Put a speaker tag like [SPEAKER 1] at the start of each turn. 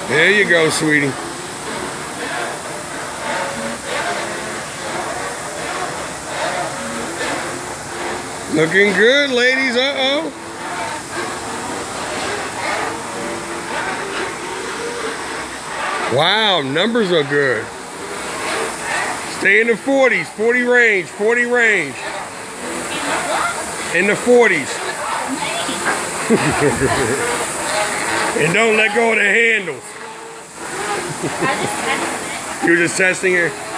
[SPEAKER 1] There you go, sweetie. Looking good, ladies. Uh-oh. Wow, numbers are good. Stay in the 40s, 40 range, 40 range. In the 40s. And don't let go of the handles. You're just testing her?